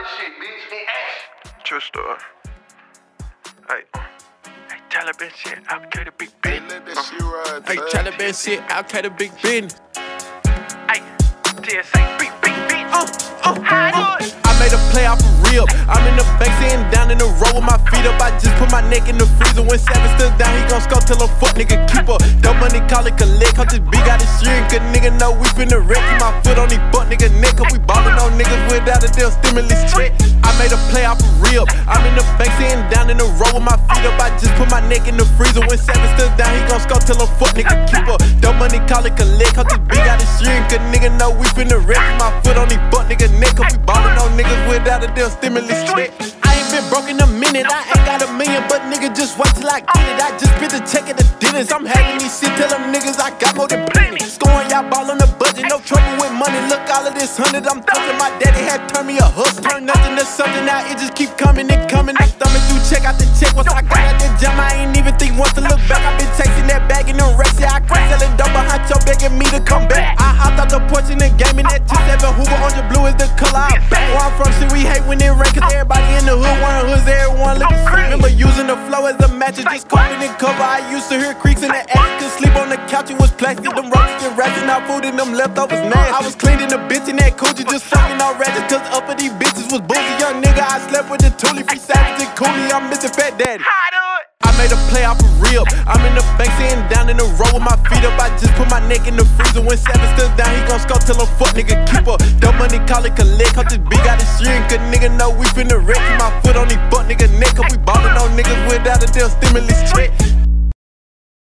shit, bitch, in action. True story. Hey, Taliban shit, okay the big business. Let that shit ride, Hey, Taliban shit, okay the big business. Hey, TSA, big business. I made a play off for real. I'm in the bank sitting down in the row with my feet up. I just put my neck in the freezer. When Savage stood down, he gon' skull till a fuck nigga keep up. Dumb money, call it collect. Cause this big out of steering. Cause nigga know we finna wreck. Keep my foot on these butt nigga neck. Cause we ballin' on niggas without a damn stimulus check. I made a play off for real. I'm in the bank sitting down in the row with my feet up. I just put my neck in the freezer. When Savage stood down, he gon' skull till a fuck nigga keep up. Dumb money, call it collect. Cause this big out of steering. Cause nigga know we finna wreck. Keep my foot on these butt nigga neck. Cause we ballin' on niggas without a damn stimulus check. I ain't been broke in a minute, I ain't got $1 million, but nigga just wait till I get it. I just been the check at the dinners. I'm having these shit, tell them niggas I got more than plenty. Scoring y'all ball on the budget, no trouble with money. Look, all of this 100 I'm touching. My daddy had turned me a hustle. Turn nothing to something, now it just keep coming and coming. I'm thumbing through check out the check. Once I got out the jam, I ain't even think once to look back. I been chasing that bag in the race, yeah, I quit selling dope behind your begging me to come back. I hopped out the porch in the game, and that 27 Hoover on your blue is the color I back. Where I'm from, shit, we hate when it rain, cause everybody in the hood wearing hoods, everyone looking free. Remember using the flow as a mattress, just coping and cover. I used to hear creaks in the attic, could sleep on the couch, it was plastic. Them ropes get ratchet, now food and them leftovers nasty. I was cleaning the bitch in that coochie, just fucking all ratchet, cause up of these bitches was boozy. Young nigga, I slept with the Thule, free Savage and Cooley, I'm Mr. Fat Daddy. I made a play off for real. I'm in the bank sitting down in the row with my feet up. I just put my neck in the freezer. When Savage stood down, he gon' skull till a fuck nigga keep up. Dumb money, call it collect. Cause this big out of steering. Cause nigga know we finna wreck. Keep my foot on these butt nigga neck. Cause we ballin' on niggas without a damn stimulus check.